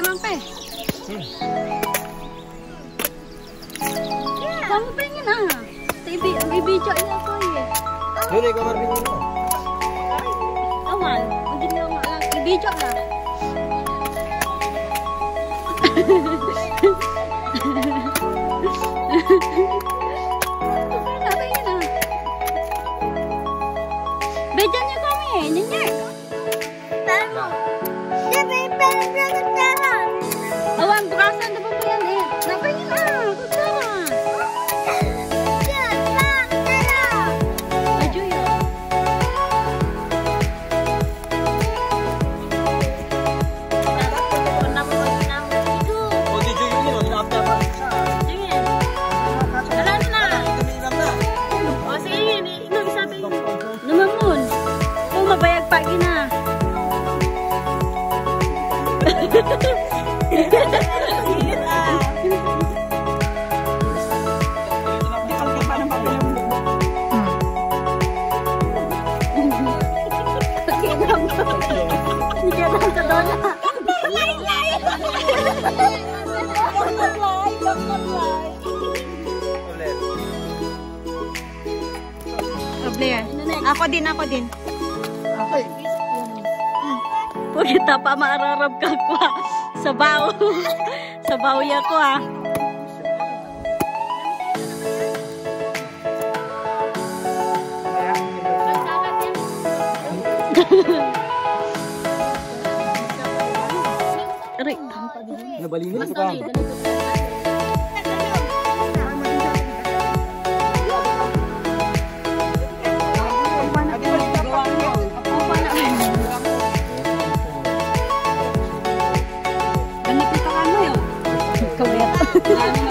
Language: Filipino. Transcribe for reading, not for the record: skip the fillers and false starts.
Mampe. Kamu pengen ah? Ibijak niya ako eh. Yun, kamar bigyan mo. Awan, hindi na ako lang. Ibijak lah. Pengen ah. Bedanya kami, nyenyak. Awan, berasan na ba yan eh? Napingin na, kutsara. Maju ya. O, di Joy yun, hinap na pa. Namangun. Kung mabayag pa gina. Ako din. Okay. Huwag kita pa maararab ka kwa. Sabaw. Sabaw ya ko ah. Aray. Nabalinin ka. Ganito ka ano yun? Kawet.